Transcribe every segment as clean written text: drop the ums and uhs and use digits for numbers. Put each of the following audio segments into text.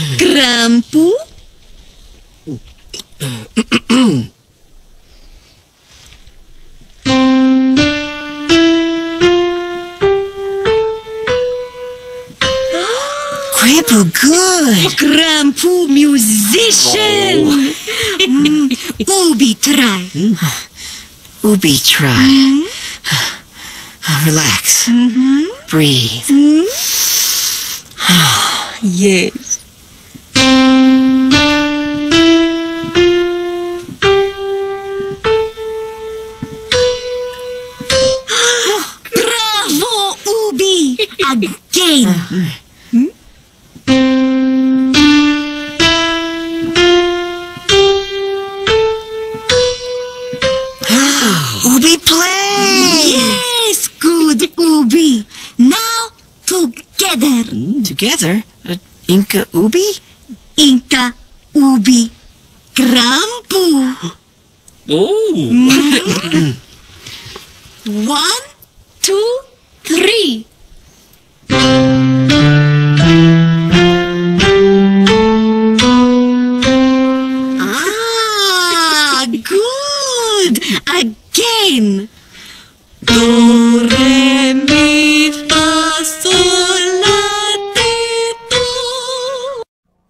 Krampu? Grandpa, good. Krampu, musician. Ubi, try. Ubi, try. Relax. Breathe. Yes. Bravo, Ubi! Again. Ubi, play. Yes, good, Ubi. Now together. Together? Inca Ubi? Inca, Ubi, Krampu. Oh! 1, 2, 3. Ah, good. Again. Do, re, mi, fa, sol, la, ti, do.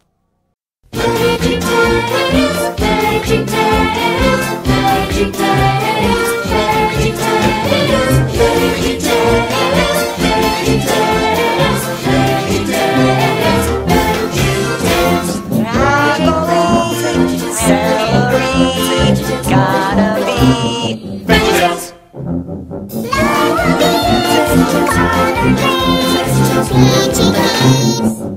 Gotta be veggies. Veggies.